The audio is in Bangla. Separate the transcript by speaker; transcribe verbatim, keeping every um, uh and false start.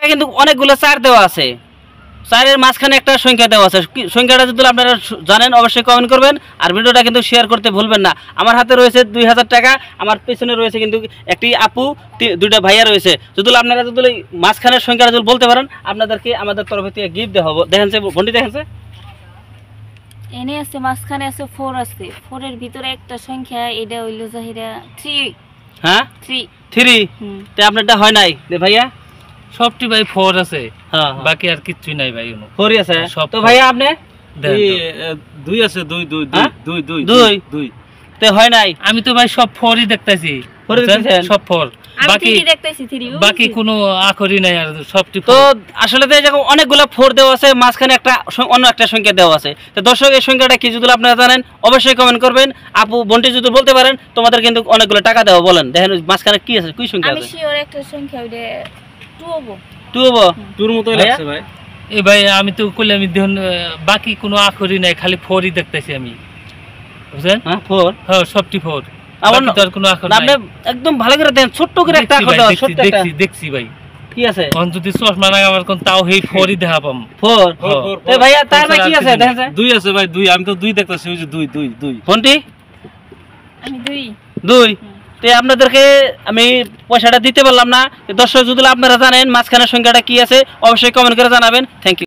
Speaker 1: কিন্তু অনেকগুলো চার দেওয়া আছে, চারের মাঝখানে একটা সংখ্যা দেওয়া আছে। সংখ্যাটা যদি আপনারা জানেন অবশ্যই কমেন্ট করবেন, আর ভিডিওটা কিন্তু শেয়ার করতে ভুলবেন না। আমার হাতে রয়েছে দুই হাজার টাকা, আমার পেছনে রয়েছে কিন্তু একটি আপু, দুইটা ভাইয়া রয়েছে। যদি আপনারা যদি মাঝখানের সংখ্যাটা যদি বলতে পারেন আপনাদেরকে আমাদের তরফ থেকে গিফট দেওয়া হবে। দেখেন সে বন্ডি, দেখেন সে
Speaker 2: এনে আছে, মাঝখানে আছে ফোর আছে, ফোরের ভিতরে একটা সংখ্যা, এটা হইল জাহিরা থ্রি।
Speaker 1: হ্যাঁ
Speaker 2: থ্রি
Speaker 1: থ্রি তে আপনারটা হয় নাই রে ভাইয়া?
Speaker 3: সবটি ভাই ফোর আছে,
Speaker 1: হ্যাঁ
Speaker 3: বাকি আর কিছুই নাই ভাই।
Speaker 1: ফোরই আছে তো ভাইয়া? আপনি
Speaker 4: দুই আছে, দুই দুই দুই দুই
Speaker 1: দুই
Speaker 4: দুই
Speaker 1: তে হয় নাই?
Speaker 3: আমি তো ভাই সব ফোরই দেখতেছি, সব ফোর, বাকি বাকি কোনো আখরই নাই আর সবটি।
Speaker 1: তো আসলে তো এরকম অনেকগুলো ফোর দেওয়া আছে, মাঝখানে একটা অন্য একটা সংখ্যা দেওয়া আছে। তো দর্শক এই সংখ্যাটা কি যদি আপনারা জানেন অবশ্যই কমেন্ট করবেন। আপু বন্টি যদি বলতে পারেন তোমাদের কিন্তু অনেকগুলো টাকা দেওয়া। বলেন দেখেন মাঝখানে কি আছে, কি সংখ্যা আছে?
Speaker 2: আমি শিওর একটা সংখ্যা, ওইটা টু হবো।
Speaker 1: টু হবো?
Speaker 4: টুর মতই লাগছে ভাই।
Speaker 3: এই ভাই আমি তো কইলে আমি দেখুন বাকি কোনো আখরই নাই, খালি ফোরই দেখতেছি আমি, বুঝছেন?
Speaker 1: হ্যাঁ ফোর,
Speaker 3: হ্যাঁ সবটি ফোর, বাকি তো আর কোনো আখর নাই।
Speaker 1: আপনি একদম ভালো করে দেন, ছোট্ট করে একটা আখর দাও। ছোট্ট একটা
Speaker 3: দেখছি দেখছি ভাই
Speaker 1: কি আছে?
Speaker 3: কোন যদি চশমা লাগাবার কোন তাও এই ফোরই দেখা পাম।
Speaker 1: ফোর এ ভাইয়া তার ভাই কি আছে দেখেন?
Speaker 4: দুই আছে ভাই, দুই। আমি তো দুই দেখতেছি, ওই যে দুই দুই দুই।
Speaker 1: বন্টি
Speaker 2: আমি দুই
Speaker 1: দুই তে আপনাদেরকে আমি পয়সাটা দিতে পারলাম না। দর্শক যদি আপনারা জানেন মাঝখানের সংখ্যাটা কি আছে অবশ্যই কমেন্ট করে জানাবেন। Thank you.